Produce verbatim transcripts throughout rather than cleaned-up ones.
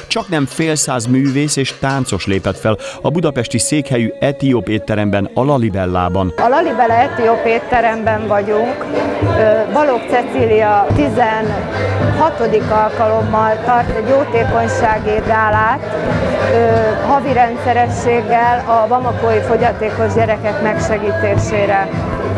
Csaknem fél száz művész és táncos lépett fel a budapesti székhelyű etióp étteremben, a Lalibellában. A Lalibella etióp étteremben vagyunk. Balogh Cecília tizenhatodik alkalommal tart egy jótékonysági gálát, havi rendszerességgel a bamakói fogyatékos gyerekek megsegítésére.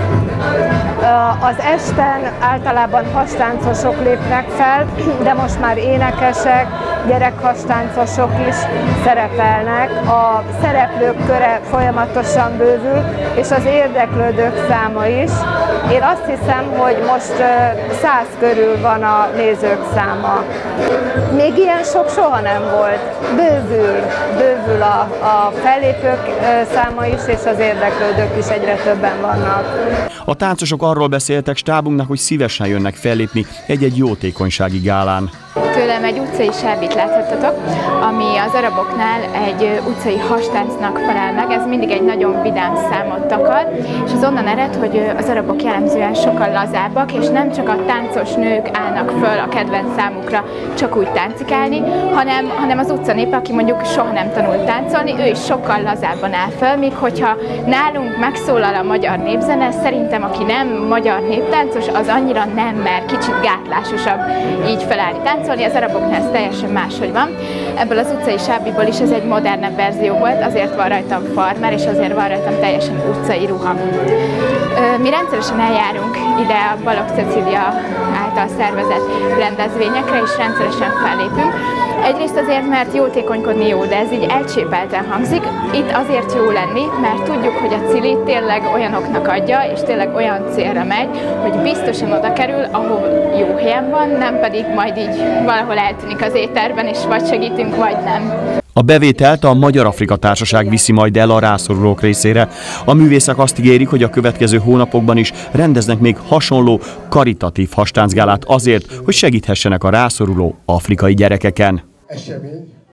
Az esten általában hastáncosok lépnek fel, de most már énekesek, gyerekhastáncosok is szerepelnek. A szereplők köre folyamatosan bővül, és az érdeklődők száma is. Én azt hiszem, hogy most száz körül van a nézők száma. Még ilyen sok soha nem volt. Bővül, bővül a, a fellépők száma is, és az érdeklődők is egyre többen vannak. A táncosok arról beszéltek stábunknak, hogy szívesen jönnek fellépni egy-egy jótékonysági gálán. Tőlem egy utcai sábit láthattatok, ami az araboknál egy utcai hastáncnak felel meg. Ez mindig egy nagyon vidám számot takar, és az onnan ered, hogy az arabok jellemzően sokkal lazábbak, és nem csak a táncos nők állnak föl a kedvenc számukra csak úgy táncikálni, hanem, hanem az utcanépe, aki mondjuk soha nem tanult táncolni, ő is sokkal lazábban áll föl, míg hogyha nálunk megszólal a magyar népzene, szerintem aki nem magyar néptáncos, az annyira nem mer, kicsit gátlásosabb így felállni táncolni. Az araboknál ez teljesen máshogy van. Ebből az utcai sábiból is ez egy modernebb verzió volt, azért van rajtam farmer, és azért van rajtam teljesen utcai ruha. Mi rendszeresen eljárunk ide a Balogh Cecília által szervezett rendezvényekre, és rendszeresen fellépünk. Egyrészt azért, mert jótékonykodni jó, de ez így elcsépelten hangzik. Itt azért jó lenni, mert tudjuk, hogy a cili tényleg olyanoknak adja, és tényleg olyan célra megy, hogy biztosan oda kerül, ahol jó helyen van, nem pedig majd így valahol eltűnik az éterben, és vagy segítünk, vagy nem. A bevételt a Magyar Afrika Társaság viszi majd el a rászorulók részére. A művészek azt ígérik, hogy a következő hónapokban is rendeznek még hasonló karitatív hastáncgálát azért, hogy segíthessenek a rászoruló afrikai gyerekeken. Esemény